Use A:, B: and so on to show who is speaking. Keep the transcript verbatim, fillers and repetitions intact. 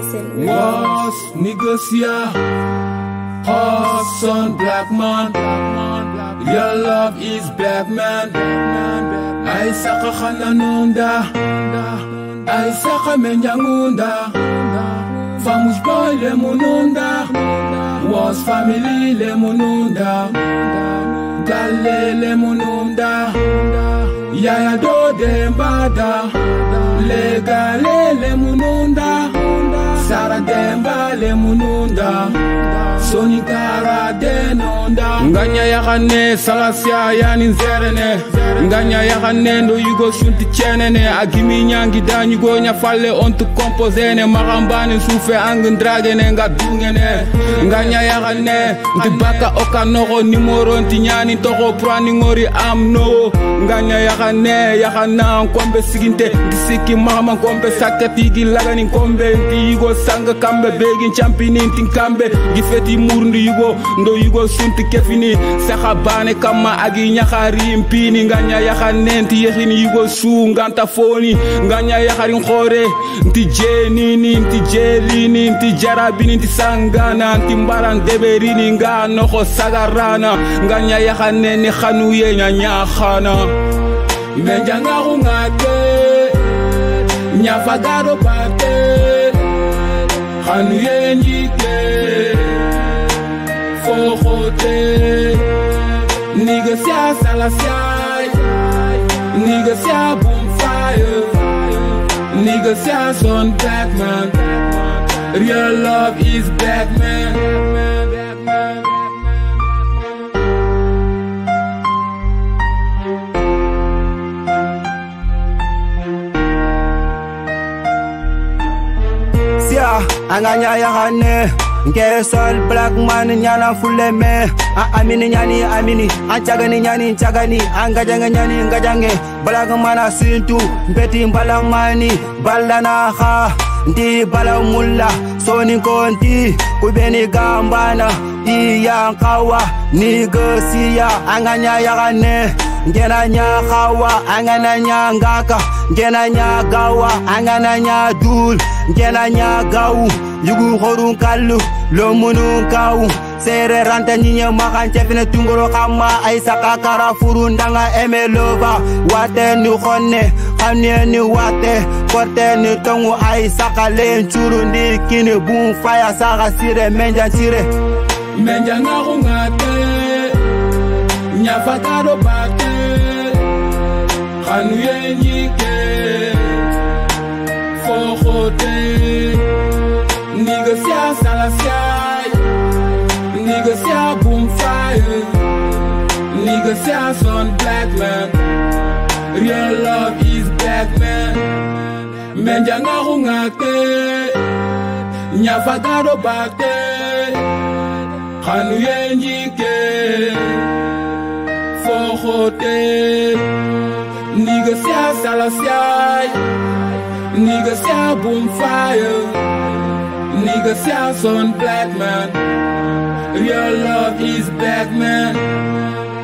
A: Listen.
B: Was niggas yeah, Hassan black man. Your love is black man. Ay saka khananunda, ay saka menjangunda. Famous boy le mununda, was family le mununda, galle le mununda. Yaya do dembada, le gale le mununda, Sara demba le mununda, Sonikara denonda. Nganya yakane salasya yani nzerene, nganya yakane ndo yugo shunti chenene. Agimi nyangi dan yugo nyafale ontu komposene, marambani sufe angin dragene nga dungene. Nganya yakane ntibaka okanoro nimoro ntinyani toko prani ngori amno. Nganya yakane yakana kombe siginte disiki mama kombe sakati gilagani kombe yugo sanga kambe begin champini tinkambe gifeti murndi yugo ndo yugo sunti kefini sakabane kama agi nyakari mpini. Nganya yakane nti yehini yugo su nganta foni. Nganya yakari nkore nti jenini nti jelini nti jarabini nti sangana nti mbaran deberini nga noko sagarana. Nganya yakane ni khanuye nyanya khana menjanga ngate nyafagaro pate khanuye njike fohote nigga sia salasya nigga sia bonfire nigga sia son black man. Real love is black man.
C: Anganya yakane nke sol black man nyana fuleme a amini nyani amini anchagani nyani chagani angajanga nyani ngajange black man asintu mbeti mbalamani balana kha ndi balamulla soni konti kubeni gambana iyankawa nigosiya anganya yakane ngena nya khawa angana nya ngaka ngena nya gawa angana nya dul ngena nya gawu yugu horun kallu lo munun kawu sere ranta nyinya makan chefine tungoro kama ay saka kara furundanga emelova wate ni khonne khamne ni wate korte ni tongu ay saka len churundi kini bun faya saka sire menja sire
B: menja ngaru ngate nyafakaro bate khanuye njike fohote nigga sia salasya nigga sia bonfire nigga sia son black man. Real love is black man. Menja ngaru ngate nyafagaro bate khanuye njike fohote nigga sia salasya nigga sia bonfire nigga sia son black man. Real love is black man.